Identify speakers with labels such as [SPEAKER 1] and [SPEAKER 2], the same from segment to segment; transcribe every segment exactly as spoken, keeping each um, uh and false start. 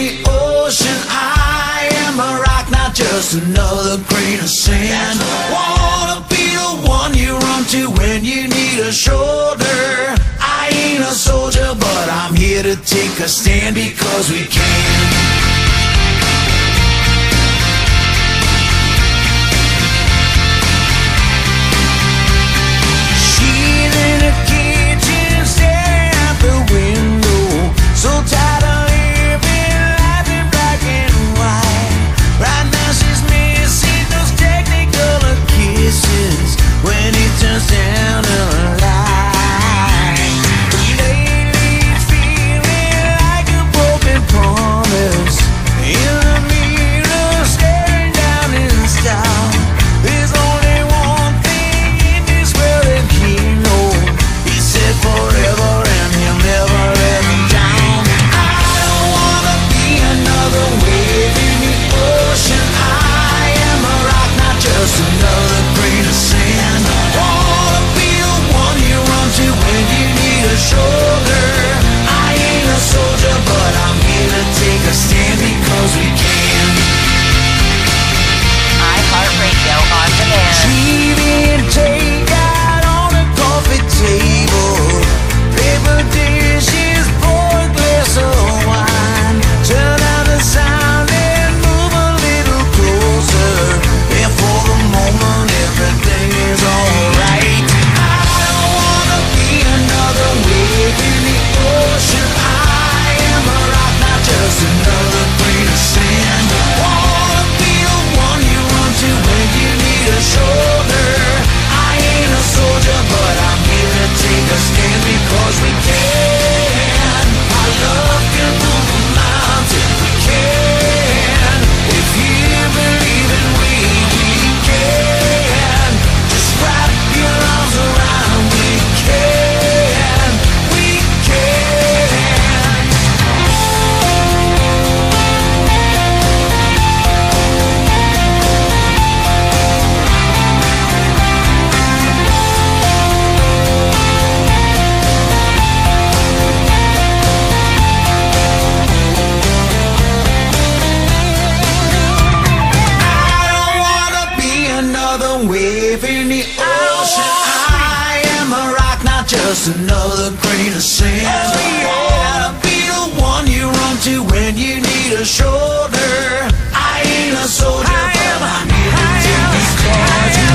[SPEAKER 1] the ocean. I am a rock, not just another grain of sand. Wanna be the one you run to when you need a shoulder. I ain't a soldier, but I'm here to take a stand because we can. Wave in the ocean. I am a rock, not just another grain of sand. Oh, yeah. I'll be the one you run to when you need a shoulder. I ain't a soldier, I but am, I'm here to take these cards. I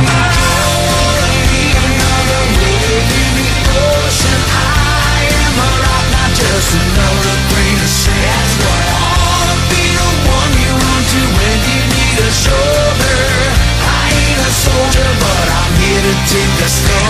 [SPEAKER 1] wanna be another wave in the ocean. I am a rock, not just another grain of sand. I wanna be the one you run to when you need a shoulder. Soldier, but I'm here to take a stand.